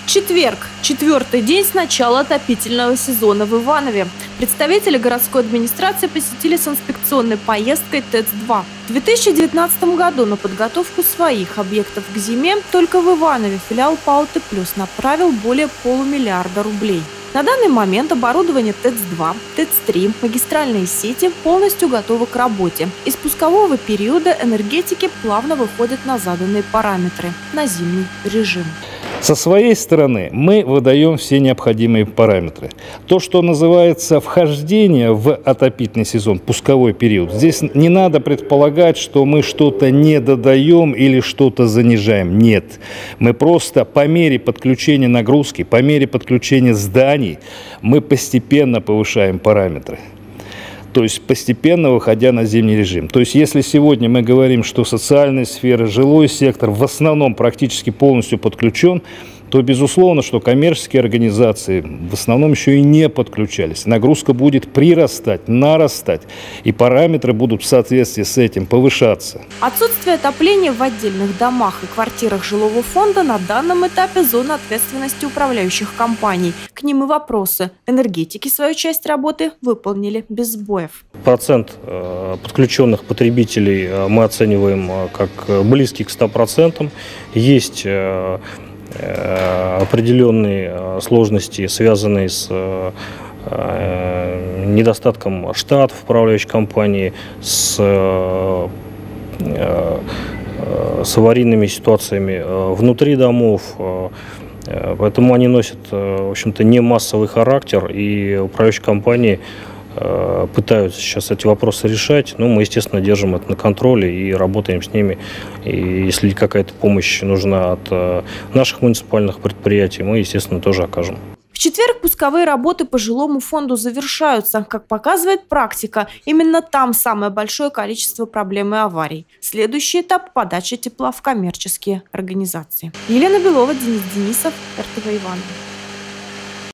Четверг. Четвертый день с начала отопительного сезона в Иванове. Представители городской администрации посетили с инспекционной поездкой ТЭЦ-2. В 2019 году на подготовку своих объектов к зиме только в Иванове филиал ПАО «Т+» направил более полумиллиарда рублей. На данный момент оборудование ТЭЦ-2, ТЭЦ-3, магистральные сети полностью готовы к работе. Из пускового периода энергетики плавно выходят на заданные параметры, на зимний режим. Со своей стороны мы выдаем все необходимые параметры. То, что называется вхождение в отопительный сезон, пусковой период, здесь не надо предполагать, что мы что-то не додаем или что-то занижаем. Нет. Мы просто по мере подключения нагрузки, по мере подключения зданий, мы постепенно повышаем параметры. То есть постепенно выходя на зимний режим. То есть если сегодня мы говорим, что социальная сфера, жилой сектор в основном практически полностью подключен, то безусловно, что коммерческие организации в основном еще и не подключались. Нагрузка будет прирастать, нарастать, и параметры будут в соответствии с этим повышаться. Отсутствие отопления в отдельных домах и квартирах жилого фонда на данном этапе зона ответственности управляющих компаний. К ним и вопросы. Энергетики свою часть работы выполнили без сбоев. Процент подключенных потребителей мы оцениваем как близкий к 100%. Есть определенные сложности, связанные с недостатком штатов управляющей компании, с аварийными ситуациями внутри домов. Поэтому они носят, в общем-то, не массовый характер, и управляющие компании пытаются сейчас эти вопросы решать, но мы, естественно, держим это на контроле и работаем с ними. И если какая-то помощь нужна от наших муниципальных предприятий, мы, естественно, тоже окажем. В четверг пусковые работы по жилому фонду завершаются. Как показывает практика, именно там самое большое количество проблем и аварий. Следующий этап – подача тепла в коммерческие организации. Елена Белова, Денис Денисов, РТВ Иваново.